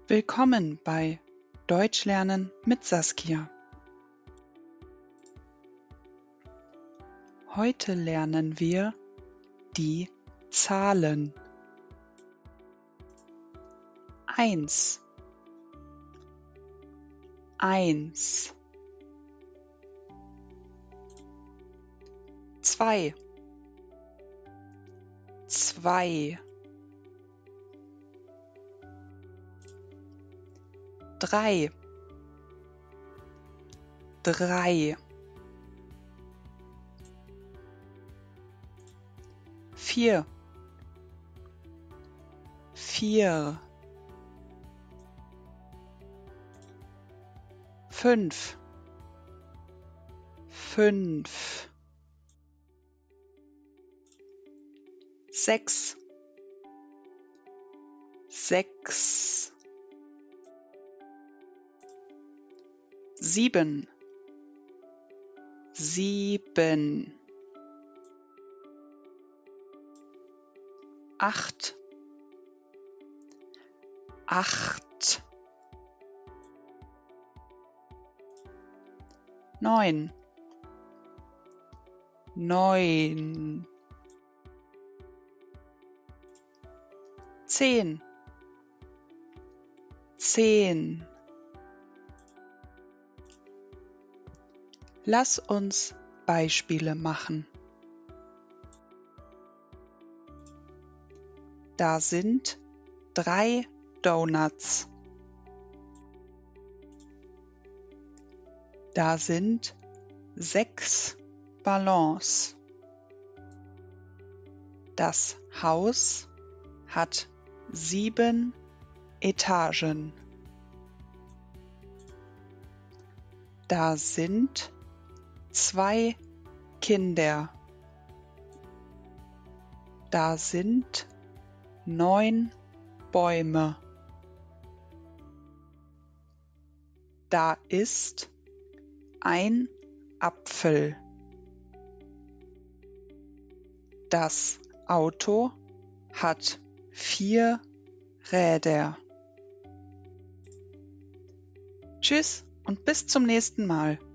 Willkommen bei Deutsch lernen mit Saskia. Heute lernen wir die Zahlen. 1, 1, 2, 2, 3, 3, 4, 4, 5, 5, 6, 6, 7, 7, 8, 8, 9, 9, 10, 10. Lass uns Beispiele machen. Da sind 3 Donuts. Da sind 6 Ballons. Das Haus hat 7 Etagen. Da sind 2 Kinder. Da sind 9 Bäume. Da ist ein Apfel. Das Auto hat 4 Räder. Tschüss und bis zum nächsten Mal.